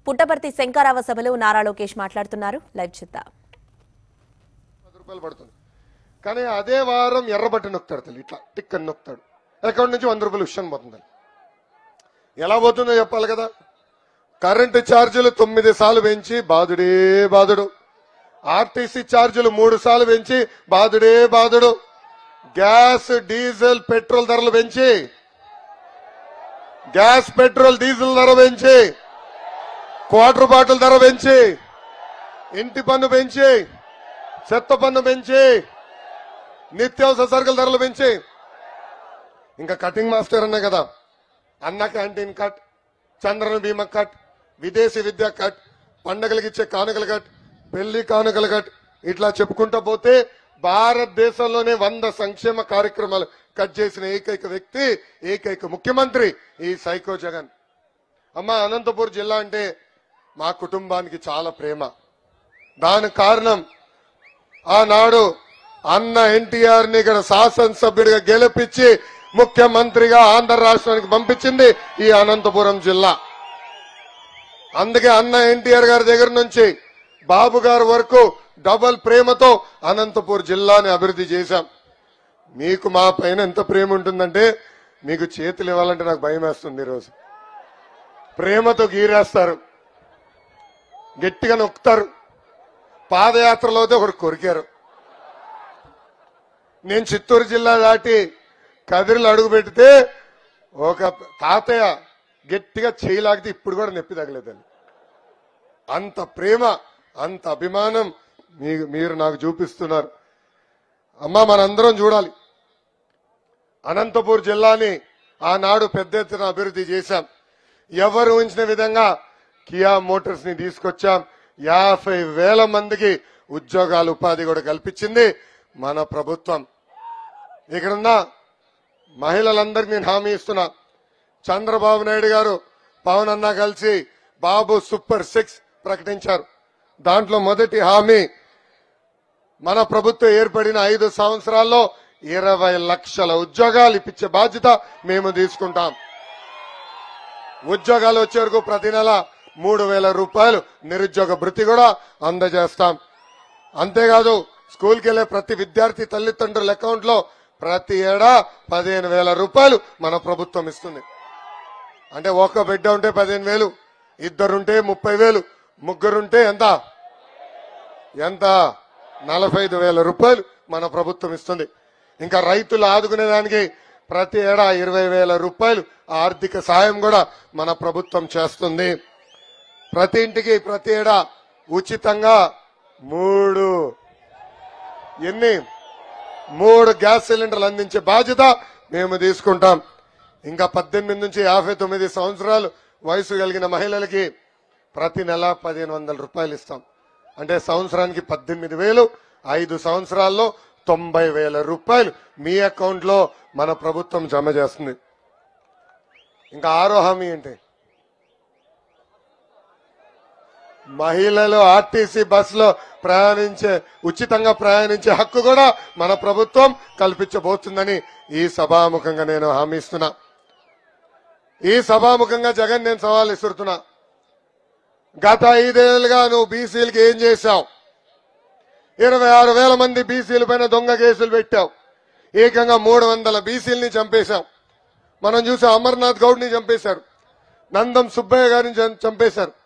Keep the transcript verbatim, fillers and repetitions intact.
పుట్టపర్తి శంకరావ సభలో నారా లోకేష్ మాట్లాడుతున్నారు. లైవ్ చూద్దాం. పది రూపాయలు పడుతుంది కానీ అదే వారం ఎర్రబట్టి నొక్కుతాడు తల్లి, ఇట్లా టిక్ అని నొక్కుతాడు, అకౌంట్ నుంచి వంద రూపాయలు విషయం పోతుంది. ఎలా పోతుందో చెప్పాలి కదా. కరెంటు ఛార్జీలు తొమ్మిది సార్లు పెంచి బాధుడే బాధుడు, ఆర్టీసీ ఛార్జీలు మూడు సార్లు పెంచి బాధుడే బాధుడు, గ్యాస్ డీజిల్ పెట్రోల్ ధరలు పెంచి గ్యాస్ పెట్రోల్ డీజిల్ ధర పెంచి క్వార్టర్ బాటిల్ ధర పెంచి ఇంటి పన్ను పెంచి చెత్త పన్ను పెంచి నిత్యావసర సరుకుల ధరలు పెంచి ఇంకా కటింగ్ మాస్టర్ అన్నా కదా, అన్న క్యాంటీన్ కట్, చంద్రన బీమా కట్, విదేశీ విద్య కట్, పండగలకి ఇచ్చే కానుకలు కట్, పెళ్లి కానుకలు కట్, ఇట్లా చెప్పుకుంటా పోతే భారతదేశంలోనే వంద సంక్షేమ కార్యక్రమాలు కట్ చేసిన ఏకైక వ్యక్తి, ఏకైక ముఖ్యమంత్రి ఈ సైకో జగన్. అమ్మ, అనంతపూర్ జిల్లా అంటే మా కుటుంబానికి చాలా ప్రేమ. దానికి కారణం ఆనాడు అన్న ఎన్టీఆర్ ని ఇక్కడ శాసనసభ్యుడిగా గెలిపించి ముఖ్యమంత్రిగా ఆంధ్ర రాష్ట్రానికి పంపించింది ఈ అనంతపురం జిల్లా. అందుకే అన్న ఎన్టీఆర్ గారి దగ్గర నుంచి బాబు గారి వరకు డబల్ ప్రేమతో అనంతపూర్ జిల్లాని అభివృద్ధి చేశాం. మీకు మా పైన ఎంత ప్రేమ ఉంటుందంటే మీకు చేతులు ఇవ్వాలంటే నాకు భయం వేస్తుంది. ఈరోజు ప్రేమతో గీరేస్తారు, గట్టిగా నొక్కుతారు. పాదయాత్రలో అయితే ఒకరు కొరికారు. నేను చిత్తూరు జిల్లా దాటి కదిరిలో అడుగు పెడితే ఒక తాతయ్య గట్టిగా చేయలాగితే ఇప్పుడు కూడా నొప్పి తగలేదని. అంత ప్రేమ, అంత అభిమానం మీరు నాకు చూపిస్తున్నారు. అమ్మా, మనందరం చూడాలి. అనంతపూర్ జిల్లాని ఆనాడు పెద్ద ఎత్తున అభివృద్ధి చేశాం. ఎవరు ఊహించిన విధంగా కియా మోటార్స్ ని తీసుకొచ్చాం. యాభై వేల మందికి ఉద్యోగాలు, ఉపాధి కూడా కల్పించింది మన ప్రభుత్వం. ఇక్కడున్న మహిళలందరికీ నేను హామీ ఇస్తున్నా. చంద్రబాబు నాయుడు గారు పవన్ అన్న కలిసి బాబు సూపర్ సిక్స్ ప్రకటించారు. దాంట్లో మొదటి హామీ, మన ప్రభుత్వం ఏర్పడిన ఐదు సంవత్సరాల్లో ఇరవై లక్షల ఉద్యోగాలు ఇప్పించే బాధ్యత మేము తీసుకుంటాం. ఉద్యోగాలు వచ్చే వరకు ప్రతి నెల మూడు వేల రూపాయలు నిరుద్యోగ భృతి కూడా అందజేస్తాం. అంతేకాదు, స్కూల్కి వెళ్లే ప్రతి విద్యార్థి తల్లిదండ్రుల అకౌంట్ లో ప్రతి ఏడా పదిహేను వేల రూపాయలు మన ప్రభుత్వం ఇస్తుంది. అంటే ఒక్క బిడ్డ ఉంటే పదిహేను వేలు, ఇద్దరుంటే ముప్పై వేలు, ముగ్గురుంటే ఎంత ఎంత నలభై ఐదు వేల రూపాయలు మన ప్రభుత్వం ఇస్తుంది. ఇంకా రైతులు ఆదుకునేదానికి ప్రతి ఏడా ఇరవై వేల రూపాయలు ఆర్థిక సాయం కూడా మన ప్రభుత్వం చేస్తుంది. ప్రతి ఇంటికి ప్రతి ఏడా ఉచితంగా మూడు ఎన్ని మూడు గ్యాస్ సిలిండర్లు అందించే బాధ్యత మేము తీసుకుంటాం. ఇంకా పద్దెనిమిది నుంచి యాభై తొమ్మిది సంవత్సరాలు వయసు కలిగిన మహిళలకి ప్రతి నెల పదిహేను వందల రూపాయలు ఇస్తాం. అంటే సంవత్సరానికి పద్దెనిమిది వేలు, ఐదు సంవత్సరాల్లో తొంభై వేల రూపాయలు మీ అకౌంట్ లో మన ప్రభుత్వం జమ చేస్తుంది. ఇంకా ఆరో హామీ ఏంటి? మహిళలు ఆర్టీసీ బస్సులో ప్రయాణించే ఉచితంగా ప్రయాణించే హక్కు కూడా మన ప్రభుత్వం కల్పించబోతుందని ఈ సభాముఖంగా నేను హామీ ఇస్తున్నా. ఈ సభాముఖంగా జగన్ నేను సవాల్ ఇస్తున్నా. గత ఐదేళ్లుగా నువ్వు బీసీలకి ఏం చేశావు? ఇరవై ఆరు వేల మంది బీసీల పైన దొంగ కేసులు పెట్టావు. ఏకంగా మూడు వందల బీసీలని చంపేశావు. మనం చూసాం, అమర్నాథ్ గౌడ్ ని చంపేశారు, నందం సుబ్బయ్య గారిని చంపేశారు.